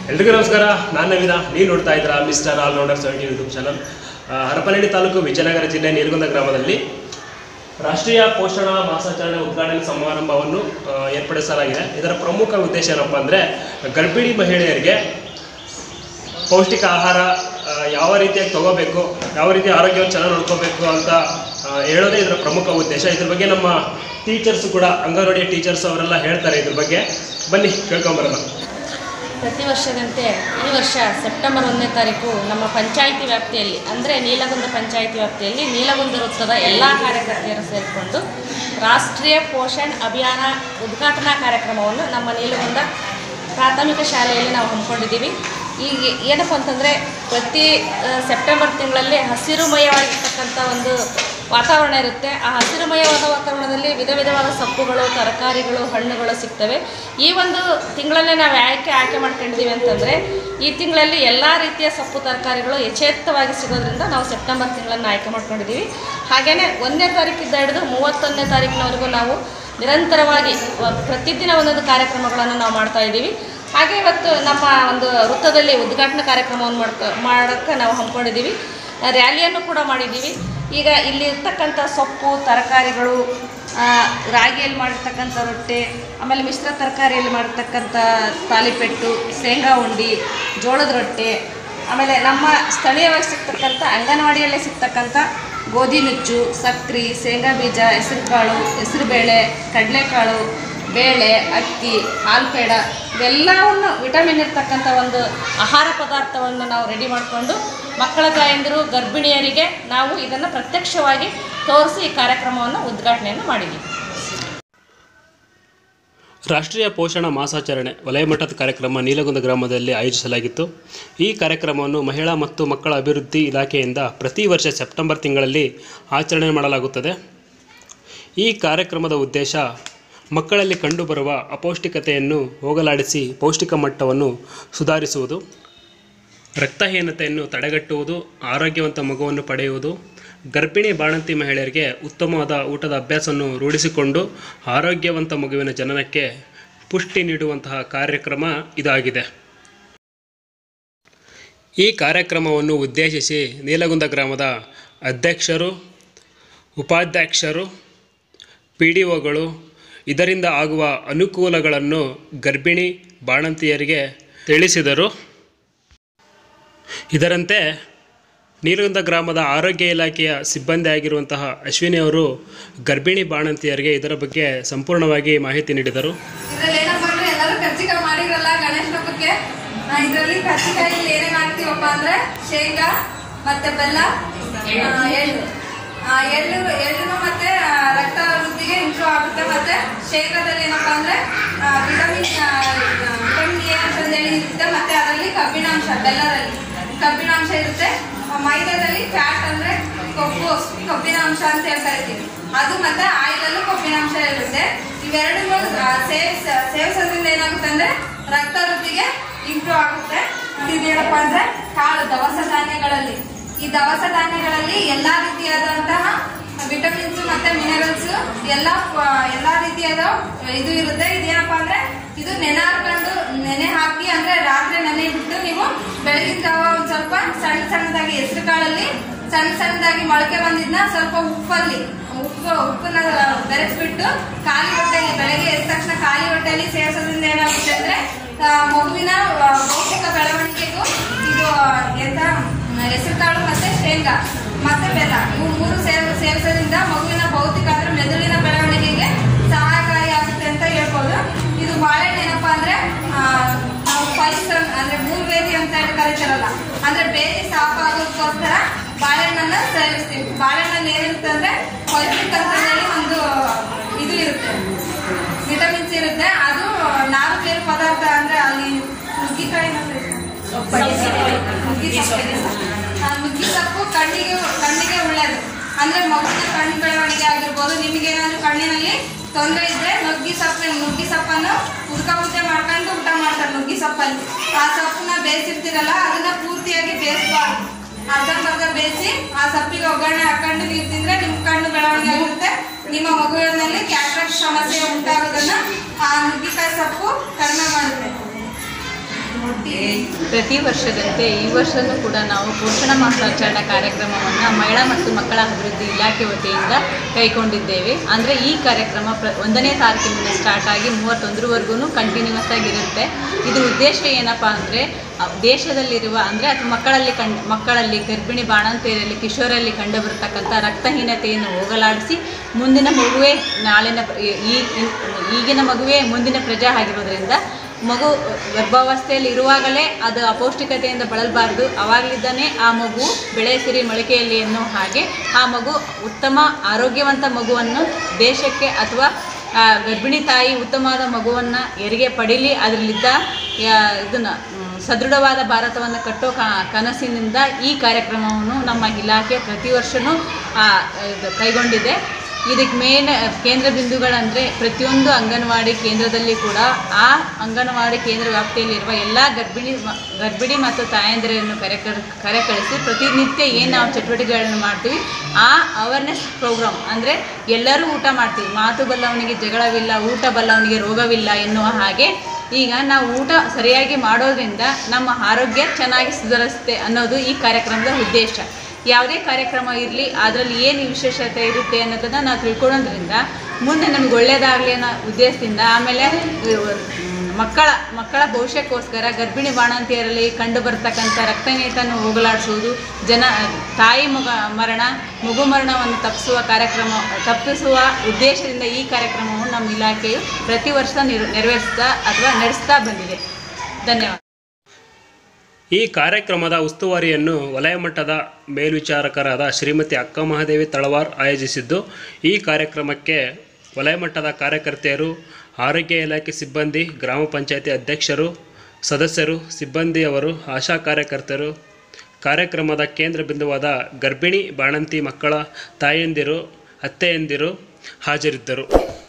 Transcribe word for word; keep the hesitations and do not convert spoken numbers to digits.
ಎಲ್ರಿಗೂ ನಮಸ್ಕಾರ. ನಾನು ನವೀನ. ನೀವು ನೋಡ್ತಾ ಇದ್ದೀರಾ mister all rounder seventy YouTube channel. Harapanahalli ತಾಲೂಕು ವಿಜಯನಗರ ಜಿಲ್ಲೆ ನೀಲಗುಂದ ಗ್ರಾಮದಲ್ಲಿ ರಾಷ್ಟ್ರೀಯ ಪೋಷಣ ಮಾಸಾಚರಣೆ ಉದ್ಘಾಟನೆ ಸಮಾರಂಭವನ್ನು ಏರ್ಪಡಿಸಲಾಗಿದೆ. ಇದರ ಪ್ರಮುಖ ಉದ್ದೇಶ ಏನಪ್ಪ ಅಂದರೆ ಗರ್ಭಿಣಿ ಮಹಿಳೆಯರಿಗೆ ಪೌಷ್ಟಿಕ ಆಹಾರ ಯಾವ ರೀತಿಯಾಗಿ ತಗೋಬೇಕು, ಯಾವ ರೀತಿ ಆರೋಗ್ಯವನ್ನು ಚೆನ್ನಾಗಿ ನೋಡ್ಕೋಬೇಕು ಅಂತ ಹೇಳೋದೇ ಇದರ ಪ್ರಮುಖ ಉದ್ದೇಶ. ಇದ್ರ ಬಗ್ಗೆ ನಮ್ಮ ಟೀಚರ್ಸ್ ಕೂಡ, ಅಂಗನವಾಡಿ ಟೀಚರ್ಸ್ ಅವರೆಲ್ಲ ಹೇಳ್ತಾರೆ ಇದ್ರ ಬಗ್ಗೆ. ಬನ್ನಿ ಕೇಳ್ಕೊಂಬರೋಣ. ಪ್ರತಿ ವರ್ಷದಂತೆ ಈ ವರ್ಷ ಸೆಪ್ಟೆಂಬರ್ ಒಂದನೇ ತಾರೀಕು ನಮ್ಮ ಪಂಚಾಯಿತಿ ವ್ಯಾಪ್ತಿಯಲ್ಲಿ ಅಂದರೆ ನೀಲಗುಂದ ಪಂಚಾಯಿತಿ ವ್ಯಾಪ್ತಿಯಲ್ಲಿ ನೀಲಗುಂದ ವೃತ್ತದ ಎಲ್ಲ ಕಾರ್ಯಕರ್ತೆಯರು ಸೇರಿಕೊಂಡು ರಾಷ್ಟ್ರೀಯ ಪೋಷಣ್ ಅಭಿಯಾನ ಉದ್ಘಾಟನಾ ಕಾರ್ಯಕ್ರಮವನ್ನು ನಮ್ಮ ನೀಲಗುಂದ ಪ್ರಾಥಮಿಕ ಶಾಲೆಯಲ್ಲಿ ನಾವು ಹಮ್ಮಿಕೊಂಡಿದ್ದೀವಿ. ಈಗ ಏನಪ್ಪ ಅಂತಂದರೆ ಪ್ರತಿ ಸೆಪ್ಟೆಂಬರ್ ತಿಂಗಳಲ್ಲಿ ಹಸಿರುಮಯವಾಗಿರ್ತಕ್ಕಂಥ ಒಂದು ವಾತಾವರಣ ಇರುತ್ತೆ. ಆ ಹಸಿರುಮಯವಾದ ವಾತಾವರಣದಲ್ಲಿ ವಿಧ ವಿಧವಾದ ಸೊಪ್ಪುಗಳು, ತರಕಾರಿಗಳು, ಹಣ್ಣುಗಳು ಸಿಗ್ತವೆ. ಈ ಒಂದು ತಿಂಗಳನ್ನೇ ನಾವು ಯಾಕೆ ಆಯ್ಕೆ ಮಾಡ್ಕೊಂಡಿದ್ದೀವಿ ಅಂತಂದರೆ ಈ ತಿಂಗಳಲ್ಲಿ ಎಲ್ಲ ರೀತಿಯ ಸೊಪ್ಪು ತರಕಾರಿಗಳು ಯಥೇಚ್ಛವಾಗಿ ಸಿಗೋದ್ರಿಂದ ನಾವು ಸೆಪ್ಟೆಂಬರ್ ತಿಂಗಳನ್ನು ಆಯ್ಕೆ ಮಾಡ್ಕೊಂಡಿದ್ದೀವಿ. ಹಾಗೆಯೇ ಒಂದನೇ ತಾರೀಕಿಂದ ಹಿಡಿದು ಮೂವತ್ತೊಂದನೇ ತಾರೀಕಿನವರೆಗೂ ನಾವು ನಿರಂತರವಾಗಿ ಪ್ರತಿದಿನ ಒಂದೊಂದು ಕಾರ್ಯಕ್ರಮಗಳನ್ನು ನಾವು ಮಾಡ್ತಾಯಿದ್ದೀವಿ. ಹಾಗೆ ಇವತ್ತು ನಮ್ಮ ಒಂದು ವೃತ್ತದಲ್ಲಿ ಉದ್ಘಾಟನಾ ಕಾರ್ಯಕ್ರಮವನ್ನು ಮಾಡ್ಕ ಮಾಡೋಕ್ಕೆ ನಾವು ಹಮ್ಮಿಕೊಂಡಿದ್ದೀವಿ. ರ್ಯಾಲಿಯನ್ನು ಕೂಡ ಮಾಡಿದ್ದೀವಿ. ಈಗ ಇಲ್ಲಿ ಇರ್ತಕ್ಕಂಥ ಸೊಪ್ಪು ತರಕಾರಿಗಳು, ರಾಗಿಯಲ್ಲಿ ಮಾಡಿರ್ತಕ್ಕಂಥ ರೊಟ್ಟೆ, ಆಮೇಲೆ ಮಿಶ್ರ ತರಕಾರಿಯಲ್ಲಿ ಮಾಡಿರ್ತಕ್ಕಂಥ ತಾಲಿಪೆಟ್ಟು, ಶೇಂಗಾ ಉಂಡೆ, ಜೋಳದ ರೊಟ್ಟೆ, ಆಮೇಲೆ ನಮ್ಮ ಸ್ಥಳೀಯವಾಗಿ ಸಿಗ್ತಕ್ಕಂಥ ಅಂಗನವಾಡಿಯಲ್ಲೇ ಸಿಗ್ತಕ್ಕಂಥ ಗೋಧಿ ನುಚ್ಚು, ಸಕ್ರೆ, ಶೇಂಗಾ ಬೀಜ, ಹೆಸರುಕಾಳು, ಹೆಸರುಬೇಳೆ, ಕಡಲೆಕಾಳು, ಬೇಳೆ, ಅಕ್ಕಿ, ಹಾಲು ಪೇಡ ಇವೆಲ್ಲವನ್ನು ವಿಟಮಿನ್ ಇರ್ತಕ್ಕಂಥ ಒಂದು ಆಹಾರ ಪದಾರ್ಥವನ್ನು ನಾವು ರೆಡಿ ಮಾಡಿಕೊಂಡು ಮಕ್ಕಳ ತಾಯಂದಿರು, ಗರ್ಭಿಣಿಯರಿಗೆ ನಾವು ಇದನ್ನು ಪ್ರತ್ಯಕ್ಷವಾಗಿ ತೋರಿಸಿ ಈ ಕಾರ್ಯಕ್ರಮವನ್ನು ಉದ್ಘಾಟನೆಯನ್ನು ಮಾಡಿದ್ದೀವಿ. ರಾಷ್ಟ್ರೀಯ ಪೋಷಣ ಮಾಸಾಚರಣೆ ವಲಯ ಮಟ್ಟದ ಕಾರ್ಯಕ್ರಮ ನೀಲಗುಂದ ಗ್ರಾಮದಲ್ಲಿ ಆಯೋಜಿಸಲಾಗಿತ್ತು. ಈ ಕಾರ್ಯಕ್ರಮವನ್ನು ಮಹಿಳಾ ಮತ್ತು ಮಕ್ಕಳ ಅಭಿವೃದ್ಧಿ ಇಲಾಖೆಯಿಂದ ಪ್ರತಿ ವರ್ಷ ಸೆಪ್ಟೆಂಬರ್ ತಿಂಗಳಲ್ಲಿ ಆಚರಣೆ ಮಾಡಲಾಗುತ್ತದೆ. ಈ ಕಾರ್ಯಕ್ರಮದ ಉದ್ದೇಶ ಮಕ್ಕಳಲ್ಲಿ ಕಂಡುಬರುವ ಅಪೌಷ್ಟಿಕತೆಯನ್ನು ಹೋಗಲಾಡಿಸಿ ಪೌಷ್ಟಿಕ ಮಟ್ಟವನ್ನು ಸುಧಾರಿಸುವುದು, ರಕ್ತಹೀನತೆಯನ್ನು ತಡೆಗಟ್ಟುವುದು, ಆರೋಗ್ಯವಂತ ಮಗುವನ್ನು ಪಡೆಯುವುದು, ಗರ್ಭಿಣಿ ಬಾಣಂತಿ ಮಹಿಳೆಯರಿಗೆ ಉತ್ತಮವಾದ ಊಟದ ಅಭ್ಯಾಸವನ್ನು ರೂಢಿಸಿಕೊಂಡು ಆರೋಗ್ಯವಂತ ಮಗುವಿನ ಜನನಕ್ಕೆ ಪುಷ್ಟಿ ನೀಡುವಂತಹ ಕಾರ್ಯಕ್ರಮ ಇದಾಗಿದೆ. ಈ ಕಾರ್ಯಕ್ರಮವನ್ನು ಉದ್ದೇಶಿಸಿ ನೀಲಗುಂದ ಗ್ರಾಮದ ಅಧ್ಯಕ್ಷರು, ಉಪಾಧ್ಯಕ್ಷರು, ಪಿ ಡಿ ಒಗಳು ಇದರಿಂದ ಆಗುವ ಅನುಕೂಲಗಳನ್ನು ಗರ್ಭಿಣಿ ಬಾಣಂತಿಯರಿಗೆ ತಿಳಿಸಿದರು. ಇದರಂತೆ ನೀಲಗುಂದ ಗ್ರಾಮದ ಆರೋಗ್ಯ ಇಲಾಖೆಯ ಸಿಬ್ಬಂದಿ ಆಗಿರುವಂತಹ ಅಶ್ವಿನಿ ಅವರು ಗರ್ಭಿಣಿ ಬಾಣಂತಿಯರಿಗೆ ಇದರ ಬಗ್ಗೆ ಸಂಪೂರ್ಣವಾಗಿ ಮಾಹಿತಿ ನೀಡಿದರು. ಇದರಲ್ಲಿ ಏನಪ್ಪ ಅಂದ್ರೆ ಎಲ್ಲರೂ ಕರ್ಜಿಕಾಯಿ ಮಾಡಿರಲ್ಲ ಗಣೇಶ ಹಬ್ಬಕ್ಕೆ. ಇದರಲ್ಲಿ ಕರ್ಜಿಕಾಯಲ್ಲಿ ಏನೇನು ಹಾಕ್ತೀವಪ್ಪ ಅಂದ್ರೆ ಶೇಂಗಾ ಮತ್ತೆ ಬೆಲ್ಲ, ಎಳ್ಳು ಎಳ್ಳು ಎಳ್ಳು ಮತ್ತೆ ರಕ್ತ ವೃದ್ಧಿಗೆ ಇಂಪ್ರೂವ್ ಆಗುತ್ತೆ. ಮತ್ತೆ ಶೇಂಗಾದಲ್ಲಿ ಏನಪ್ಪಾ ಅಂದ್ರೆ ವಿಟಮಿನ್ ವಿಟಮಿನ್ ಎ ಅಂತಂದೇಳಿ ಇರುತ್ತೆ. ಮತ್ತೆ ಅದರಲ್ಲಿ ಕಬ್ಬಿಣಾಂಶ, ಬೆಲ್ಲದಲ್ಲಿ ಕಬ್ಬಿಣಾಂಶ ಇರುತ್ತೆ. ಮೈದಾದಲ್ಲಿ ಫ್ಯಾಟ್ ಅಂದ್ರೆ ಕೊಬ್ಬು, ಕಬ್ಬಿಣಾಂಶ ಅಂತ ಹೇಳ್ತಾ ಇರ್ತೀವಿ ಅದು. ಮತ್ತೆ ಆಯಿಲಲ್ಲೂ ಕಬ್ಬಿಣಾಂಶ ಇರುತ್ತೆ. ಇವೆರಡನ್ನು ಸೇವಿಸ ಸೇವಿಸೋದ್ರಿಂದ ಏನಾಗುತ್ತೆ ಅಂದ್ರೆ ರಕ್ತ ವೃದ್ಧಿಗೆ ಇಂಪ್ರೂವ್ ಆಗುತ್ತೆ. ಇದೇನಪ್ಪಾ ಅಂದ್ರೆ ಕಾಳು, ದವಸ ಧಾನ್ಯಗಳಲ್ಲಿ ಈ ದವಸ ಧಾನ್ಯಗಳಲ್ಲಿ ಎಲ್ಲಾ ರೀತಿಯಾದಂತಹ ವಿಟಮಿನ್ಸ್ ಮತ್ತೆ ಮಿನರಲ್ಸ್ ಎಲ್ಲ ಎಲ್ಲಾ ರೀತಿಯಾದ ಇದು ಇರುತ್ತೆ. ಇದೇನಪ್ಪಾ ಅಂದ್ರೆ ಇದು ನೆನೆ ಹಾಕೊಂಡು ನೆನೆ ಹಾಕಿ ಅಂದ್ರೆ ರಾತ್ರಿ ನೆನೆ ಬಿಟ್ಟು ನೀವು ಬೆಳಗಿನ ಜಾವ ಒಂದ್ ಸ್ವಲ್ಪ ಸಣ್ಣ ಸಣ್ಣದಾಗಿ ಹೆಸರು ಕಾಳಲ್ಲಿ ಸಣ್ಣ ಸಣ್ಣದಾಗಿ ಮೊಳಕೆ ಬಂದಿದ್ನ ಸ್ವಲ್ಪ ಉಪ್ಪಲ್ಲಿ ಉಪ್ಪು ಉಪ್ಪನ್ನ ಬೆರೆಸ್ಬಿಟ್ಟು ಖಾಲಿ ಹೊಟ್ಟೆಯಲ್ಲಿ ಬೆಳಗ್ಗೆ ಎದ್ದ ತಕ್ಷಣ ಖಾಲಿ ಹೊಟ್ಟೆಯಲ್ಲಿ ಸೇವಿಸೋದ್ರಿಂದ ಏನಾಗುತ್ತೆ ಅಂದ್ರೆ ಮಗುವಿನ ಭೌತಿಕ ಬೆಳವಣಿಗೆಗೂ ಇದು ಎಂತ ಹೆಸರು ಕಾಳು ಮತ್ತೆ ಶೇಂಗಾ ಮತ್ತೆ ಬೆಲ್ಲ ಇವು ಮೂರು ಸೇವ ಸೇವಿಸೋದ್ರಿಂದ ಮಗುವಿನ ಭೌತಿಕ ಅಂದ್ರೆ ಮೆದುಳಿನ ಬೆಳವಣಿಗೆಗೆ ಸಹಾಯಕಾರಿ ಆಗುತ್ತೆ ಅಂತ ಹೇಳ್ಬೋದು. ಇದು ಬಾಳೆಹಣ್ಣು ಏನಪ್ಪಾ ಅಂದ್ರೆ ನಾವು ಪೈಸನ್ ಅಂದ್ರೆ ಮೂರ್ವೇದಿ ಅಂತ ಹೇಳಿ ಕರೀತಾರಲ್ಲ, ಅಂದ್ರೆ ಬೇದಿ ಸಾಫ್ ಆಗೋದಕ್ಕೋಸ್ಕರ ಬಾಳೆಹಣ್ಣನ್ನ ಸೇವಿಸ್ತೀವಿ. ಬಾಳೆಹಣ್ಣಲ್ಲಿ ಏನಿರುತ್ತೆ ಅಂದ್ರೆ ಪೌಷ್ಟಿಕ ಅಂತ ಹೇಳಿ ಒಂದು ಇದು ಇರುತ್ತೆ, ವಿಟಮಿನ್ಸ್ ಇರುತ್ತೆ. ಅದು ನಾರು ಬೇರು ಪದಾರ್ಥ ಅಂದ್ರೆ ಅಲ್ಲಿ ನುಗ್ಗಿಕಾಯಿ ನುಗ್ಗಿ ಸೊಪ್ಪು ಕಣ್ಣಿಗೆ ಕಣ್ಣಿಗೆ ಒಳ್ಳೇದು. ಅಂದ್ರೆ ಮಗುವಿನ ಕಣ್ಣು ಬೆಳವಣಿಗೆ ಆಗಿರ್ಬೋದು. ನಿಮಗೆ ಏನಾದ್ರು ಕಣ್ಣಿನಲ್ಲಿ ತೊಂದರೆ ಇದ್ರೆ ನುಗ್ಗಿ ಸೊಪ್ಪು ನುಗ್ಗಿ ಸೊಪ್ಪನ್ನು ಉದ್ಕ ಮುದ್ದೆ ಮಾಡ್ಕೊಂಡು ಊಟ ಮಾಡ್ತಾರೆ. ನುಗ್ಗಿ ಸೊಪ್ಪಲ್ಲಿ ಆ ಸೊಪ್ಪನ್ನ ಬೇಯಿಸಿರ್ತೀರಲ್ಲ ಅದನ್ನ ಪೂರ್ತಿಯಾಗಿ ಬೇಯಿಸಬಾರ್ದು. ಅರ್ಧಂಬರ್ಧ ಬೇಯಿಸಿ ಆ ಸೊಪ್ಪಿಗೆ ಒಗ್ಗರಣೆ ಹಾಕೊಂಡು ನೀವು ತಿಂದ್ರೆ ನಿಮ್ ಕಣ್ಣು ಬೆಳವಣಿಗೆ ಆಗುತ್ತೆ. ನಿಮ್ಮ ಮಗುವಿನಲ್ಲಿ ಕ್ಯಾಟ್ರಾಕ್ಟ್ ಸಮಸ್ಯೆ ಉಂಟಾಗೋದನ್ನ ಆ ನುಗ್ಗಿಕಾಯಿ ಸೊಪ್ಪು ಕಡಿಮೆ ಮಾಡುತ್ತೆ. ಪ್ರತಿ ವರ್ಷದಂತೆ ಈ ವರ್ಷವೂ ಕೂಡ ನಾವು ಪೋಷಣ ಮಾಸಾಚರಣೆ ಕಾರ್ಯಕ್ರಮವನ್ನು ಮಹಿಳಾ ಮತ್ತು ಮಕ್ಕಳ ಅಭಿವೃದ್ಧಿ ಇಲಾಖೆ ವತಿಯಿಂದ ಕೈಗೊಂಡಿದ್ದೇವೆ. ಅಂದರೆ ಈ ಕಾರ್ಯಕ್ರಮ ಪ್ರ ಒಂದನೇ ತಾರೀಕಿನಿಂದ ಸ್ಟಾರ್ಟ್ ಆಗಿ ಮೂವತ್ತೊಂದರವರೆಗೂ ಕಂಟಿನ್ಯೂಸ್ ಆಗಿರುತ್ತೆ. ಇದು ಉದ್ದೇಶ ಏನಪ್ಪ ಅಂದರೆ ದೇಶದಲ್ಲಿರುವ ಅಂದರೆ ಅಥವಾ ಮಕ್ಕಳಲ್ಲಿ ಕಂಡು ಮಕ್ಕಳಲ್ಲಿ ಗರ್ಭಿಣಿ ಬಾಣಂತಿಯರಲ್ಲಿ ಕಿಶೋರಲ್ಲಿ ಕಂಡುಬರತಕ್ಕಂಥ ರಕ್ತಹೀನತೆಯನ್ನು ಹೋಗಲಾಡಿಸಿ ಮುಂದಿನ ಮಗುವೇ ನಾಳಿನ ಈ ಈಗಿನ ಮಗುವೇ ಮುಂದಿನ ಪ್ರಜೆ ಆಗಿರೋದ್ರಿಂದ ಮಗು ಗರ್ಭಾವಸ್ಥೆಯಲ್ಲಿ ಇರುವಾಗಲೇ ಅದು ಅಪೌಷ್ಟಿಕತೆಯಿಂದ ಬಳಲಬಾರ್ದು. ಆವಾಗಲಿದ್ದಾನೆ ಆ ಮಗು ಬೆಳೆ ಸಿರಿ ಮೊಳಕೆಯಲ್ಲಿ ಅನ್ನೋ ಹಾಗೆ ಆ ಮಗು ಉತ್ತಮ ಆರೋಗ್ಯವಂತ ಮಗುವನ್ನು ದೇಶಕ್ಕೆ ಅಥವಾ ಗರ್ಭಿಣಿ ತಾಯಿ ಉತ್ತಮವಾದ ಮಗುವನ್ನು ಹೆರಿಗೆ ಪಡೀಲಿ, ಅದರಲ್ಲಿದ್ದ ಇದನ್ನು ಸದೃಢವಾದ ಭಾರತವನ್ನು ಕಟ್ಟೋ ಕನಸಿನಿಂದ ಈ ಕಾರ್ಯಕ್ರಮವನ್ನು ನಮ್ಮ ಇಲಾಖೆ ಪ್ರತಿ ವರ್ಷವೂ ಕೈಗೊಂಡಿದೆ. ಇದಕ್ಕೆ ಮೇನ್ ಕೇಂದ್ರ ಬಿಂದುಗಳಂದರೆ ಪ್ರತಿಯೊಂದು ಅಂಗನವಾಡಿ ಕೇಂದ್ರದಲ್ಲಿ ಕೂಡ ಆ ಅಂಗನವಾಡಿ ಕೇಂದ್ರ ವ್ಯಾಪ್ತಿಯಲ್ಲಿರುವ ಎಲ್ಲ ಗರ್ಭಿಣಿ ಗರ್ಭಿಣಿ ಮತ್ತು ತಾಯಂದಿರನ್ನು ಕರೆ ಕರೆ ಕಳಿಸಿ ಪ್ರತಿನಿತ್ಯ ಏನು ನಾವು ಚಟುವಟಿಕೆಗಳನ್ನು ಮಾಡ್ತೀವಿ ಆ ಅವೇರ್ನೆಸ್ ಪ್ರೋಗ್ರಾಮ್ ಅಂದರೆ ಎಲ್ಲರೂ ಊಟ ಮಾಡ್ತೀವಿ, ಮಾತು ಬಲ್ಲವನಿಗೆ ಜಗಳವಿಲ್ಲ, ಊಟ ಬಲ್ಲವನಿಗೆ ರೋಗವಿಲ್ಲ ಎನ್ನುವ ಹಾಗೆ ಈಗ ನಾವು ಊಟ ಸರಿಯಾಗಿ ಮಾಡೋದ್ರಿಂದ ನಮ್ಮ ಆರೋಗ್ಯ ಚೆನ್ನಾಗಿ ಸುಧಾರಿಸುತ್ತೆ ಅನ್ನೋದು ಈ ಕಾರ್ಯಕ್ರಮದ ಉದ್ದೇಶ. ಯಾವುದೇ ಕಾರ್ಯಕ್ರಮ ಇರಲಿ ಅದರಲ್ಲಿ ಏನು ವಿಶೇಷತೆ ಇರುತ್ತೆ ಅನ್ನೋದನ್ನು ನಾವು ತಿಳ್ಕೊಳ್ಳೋದ್ರಿಂದ ಮುಂದೆ ನಮಗೆ ಒಳ್ಳೆಯದಾಗಲಿ ಅನ್ನೋ ಉದ್ದೇಶದಿಂದ ಆಮೇಲೆ ಮಕ್ಕಳ ಮಕ್ಕಳ ಭವಿಷ್ಯಕ್ಕೋಸ್ಕರ ಗರ್ಭಿಣಿ ಬಾಣಂತಿಯರಲ್ಲಿ ಕಂಡು ಬರ್ತಕ್ಕಂಥ ರಕ್ತಹೀನತೆಯನ್ನು ಹೋಗಲಾಡಿಸುವುದು, ಜನ ತಾಯಿ ಮಗ ಮರಣ ಮಗು ಮರಣವನ್ನು ತಪ್ಪಿಸುವ ಕಾರ್ಯಕ್ರಮ ತಪ್ಪಿಸುವ ಉದ್ದೇಶದಿಂದ ಈ ಕಾರ್ಯಕ್ರಮವನ್ನು ನಮ್ಮ ಇಲಾಖೆಯು ಪ್ರತಿ ವರ್ಷ ನಿರ್ ನೆರವೇರಿಸ್ತಾ ಅಥವಾ ನಡೆಸ್ತಾ ಬಂದಿದೆ. ಧನ್ಯವಾದ. ಈ ಕಾರ್ಯಕ್ರಮದ ಉಸ್ತುವಾರಿಯನ್ನು ವಲಯ ಮಟ್ಟದ ಮೇಲ್ವಿಚಾರಕರಾದ ಶ್ರೀಮತಿ ಅಕ್ಕ ಮಹಾದೇವಿ ತಳವಾರ್ ಆಯೋಜಿಸಿದ್ದು, ಈ ಕಾರ್ಯಕ್ರಮಕ್ಕೆ ವಲಯ ಮಟ್ಟದ ಕಾರ್ಯಕರ್ತೆಯರು, ಆರೋಗ್ಯ ಇಲಾಖೆ ಸಿಬ್ಬಂದಿ, ಗ್ರಾಮ ಪಂಚಾಯತಿ ಅಧ್ಯಕ್ಷರು, ಸದಸ್ಯರು, ಸಿಬ್ಬಂದಿಯವರು, ಆಶಾ ಕಾರ್ಯಕರ್ತರು, ಕಾರ್ಯಕ್ರಮದ ಕೇಂದ್ರ ಬಿಂದುವಾದ ಗರ್ಭಿಣಿ ಬಾಣಂತಿ ಮಕ್ಕಳ ತಾಯಂದಿರು, ಅತ್ತೆಯಂದಿರು ಹಾಜರಿದ್ದರು.